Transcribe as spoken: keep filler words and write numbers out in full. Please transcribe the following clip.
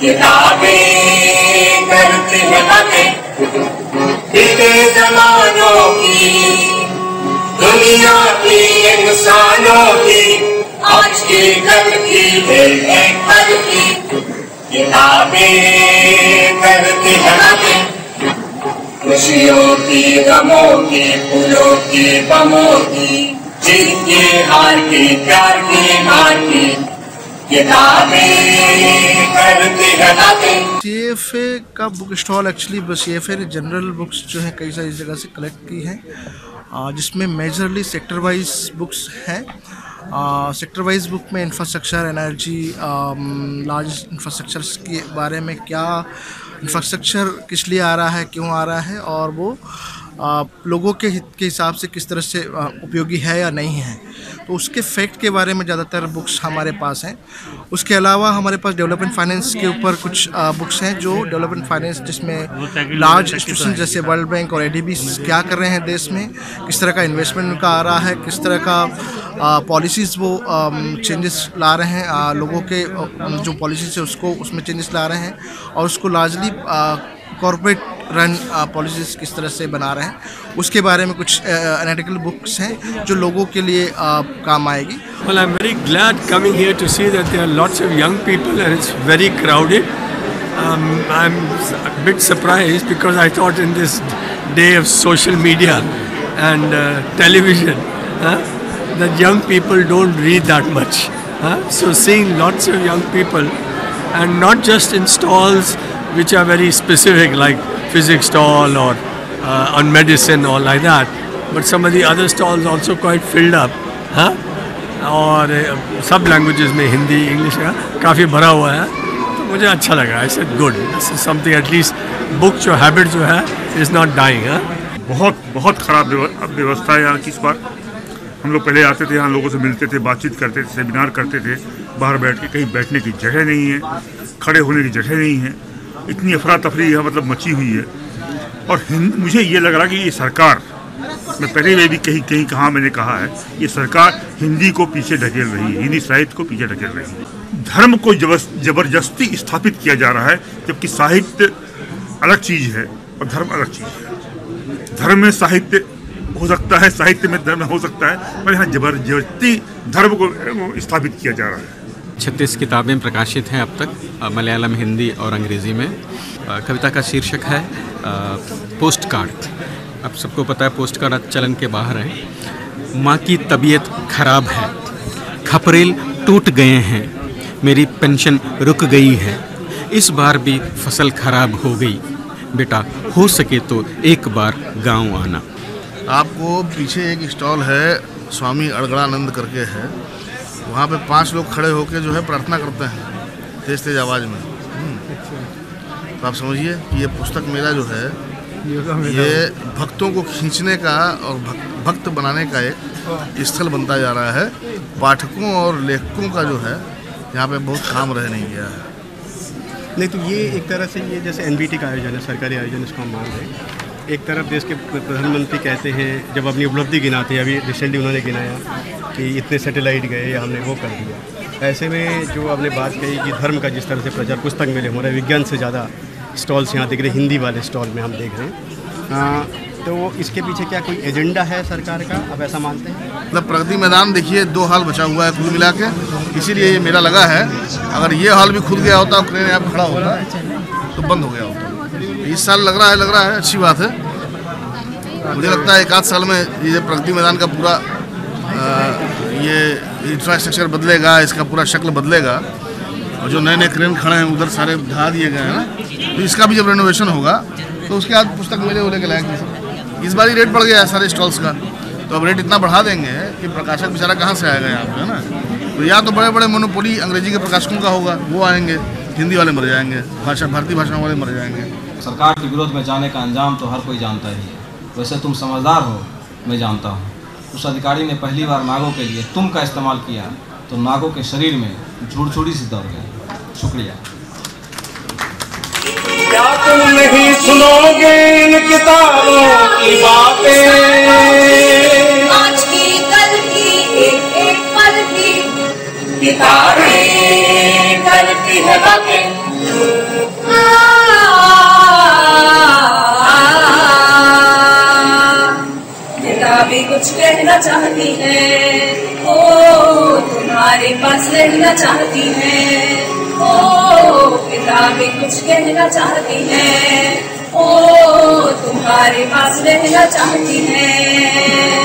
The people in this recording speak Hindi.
किताबें करती है हमें बीते जमानों की, दुनिया की, इंसानों की, आज की कल की, एक एक पल की। किताबें करती है हमें खुशियों की, गमों की, फूलों की, बमों की, जीत की, हार की, प्यार की, हार की। सीएफए का बुक स्टॉल एक्चुअली सीएफए ने जनरल बुक्स जो है कई सारी जगह से कलेक्ट की हैं, जिसमें मेजरली सेक्टर वाइज बुक्स हैं। सेक्टर वाइज बुक में इंफ्रास्ट्रक्चर, एनर्जी, लार्ज इंफ्रास्ट्रक्चर्स के बारे में, क्या इंफ्रास्ट्रक्चर किस लिए आ रहा है, क्यों आ रहा है, और वो आ, लोगों के हित के हिसाब से किस तरह से आ, उपयोगी है या नहीं है, तो उसके फैक्ट के बारे में ज़्यादातर बुक्स हमारे पास हैं। उसके अलावा हमारे पास डेवलपमेंट फाइनेंस के ऊपर कुछ आ, बुक्स हैं, जो डेवलपमेंट फाइनेंस जिसमें लार्ज इंस्टीट्यूशन जैसे वर्ल्ड बैंक और एडीबी क्या कर रहे हैं देश में, किस तरह का इन्वेस्टमेंट उनका आ रहा है, किस तरह का पॉलिसीज़ वो चेंजेस ला रहे हैं, आ, लोगों के आ, जो पॉलिसीज़ है उसको उसमें चेंजेस ला रहे हैं, और उसको लार्जली कॉरपोरेट रन पॉलिसीज़ किस तरह से बना रहे हैं, उसके बारे में कुछ एनालिटिकल बुक्स हैं जो लोगों के लिए uh, काम आएगी। Well, I'm very glad coming here to see that there are lots of young people and it's very crowded. Um, I'm a bit surprised because I thought in this day of social media and uh, television uh, that young people don't read that much. Uh, so seeing lots of young people and not just in stalls which are very specific like physics stall or uh, on medicine or like that, but some of the other stalls also quite filled up, huh? और सब लैंग्वेजेस में हिंदी, इंग्लिश का काफ़ी भरा हुआ है, तो मुझे अच्छा लगा। I said good, this is something, atleast book जो हैबिट जो है इज़ नॉट डाइंग। बहुत बहुत ख़राब व्यवस्था है यहाँ की। इस बार हम लोग पहले आते थे, यहाँ लोगों से मिलते थे, बातचीत करते थे, सेमिनार करते थे, बाहर बैठ के, कहीं बैठने की जगह नहीं है, खड़े होने की जगह नहीं है, इतनी अफरा तफरी यहाँ मतलब मची हुई है। और मुझे ये लग रहा कि ये सरकार, मैं पहले में भी कहीं कहीं कहाँ मैंने कहा है, ये सरकार हिंदी को पीछे ढकेल रही है, हिंदी साहित्य को पीछे ढकेल रही है। धर्म को जबरदस्ती स्थापित किया जा रहा है, जबकि साहित्य अलग चीज़ है और धर्म अलग चीज़ है। धर्म में साहित्य हो सकता है, साहित्य में धर्म हो सकता है, पर यहाँ जबरदस्ती धर्म को स्थापित किया जा रहा है। छत्तीस किताबें प्रकाशित हैं अब तक, मलयालम, हिंदी और अंग्रेज़ी में। कविता का शीर्षक है पोस्ट कार्ड। अब सबको पता है पोस्ट कार्ड आज चलन के बाहर है। माँ की तबीयत खराब है, खपरेल टूट गए हैं, मेरी पेंशन रुक गई है, इस बार भी फसल खराब हो गई, बेटा हो सके तो एक बार गांव आना। आपको पीछे एक स्टॉल है, स्वामी अड़गड़ानंद करके है, वहाँ पे पांच लोग खड़े होकर जो है प्रार्थना करते हैं तेज तेज आवाज़ में। तो आप समझिए कि ये पुस्तक मेला जो है ये भक्तों को खींचने का और भक्त बनाने का एक स्थल बनता जा रहा है। पाठकों और लेखकों का जो है यहाँ पे बहुत काम रह नहीं गया है। नहीं तो ये एक तरह से ये जैसे एनबीटी का आयोजन है, सरकारी आयोजन, इसको हम मान रहे हैं। एक तरफ देश के प्रधानमंत्री कहते हैं, जब अपनी उपलब्धि गिनाते हैं, अभी रिसेंटली उन्होंने गिनाया कि इतने सैटेलाइट गए या हमने वो कर दिया। ऐसे में जो आपने बात कही कि धर्म का जिस तरह से प्रचार, पुस्तक मेले हो रहे हैं, विज्ञान से ज़्यादा स्टॉल्स यहाँ दिख रहे हैं, हिंदी वाले स्टॉल में हम देख रहे हैं, आ, तो इसके पीछे क्या कोई एजेंडा है सरकार का, आप ऐसा मानते हैं? मतलब प्रगति मैदान देखिए दो हाल बचा हुआ है कुल मिला के, इसीलिए ये मेला लगा है। अगर ये हाल भी खुल गया होता, क्रेन यहाँ खड़ा होता तो बंद हो गया होता। इस साल लग रहा है लग रहा है अच्छी बात है। मुझे लगता है एक आध साल में ये प्रगति मैदान का पूरा आ, ये इंफ्रास्ट्रक्चर बदलेगा, इसका पूरा शक्ल बदलेगा, और जो नए नए क्रेन खड़े हैं उधर सारे ढा दिए गए हैं ना, तो इसका भी जब रेनोवेशन होगा तो उसके बाद पुस्तक मेले होने के लायक। इस बार ही रेट बढ़ गया है सारे स्टॉल्स का, तो अब रेट इतना बढ़ा देंगे कि प्रकाशक बेचारा कहाँ से आएगा यहाँ पे, है ना। तो या तो बड़े बड़े मोनोपोली अंग्रेजी के प्रकाशकों का होगा, वो आएंगे, हिंदी वाले मर जाएंगे, भाषा भारतीय भाषाओं वाले मर जाएंगे। सरकार के विरोध में जाने का अंजाम तो हर कोई जानता ही है। वैसे तुम समझदार हो, मैं जानता हूँ। उस अधिकारी ने पहली बार नागों के लिए तुम का इस्तेमाल किया तो नागों के शरीर में झुड़झुड़ी से दौड़ गए। शुक्रिया। क्या तुम नहीं सुनोगे इन किताबों की बातें, आज की कल की एक एक पल की किताबें करती है बातें। तुम्हारे पास रहना चाहती हैं। ओ किताबें कुछ कहना चाहती हैं, ओ तुम्हारे पास रहना चाहती हैं।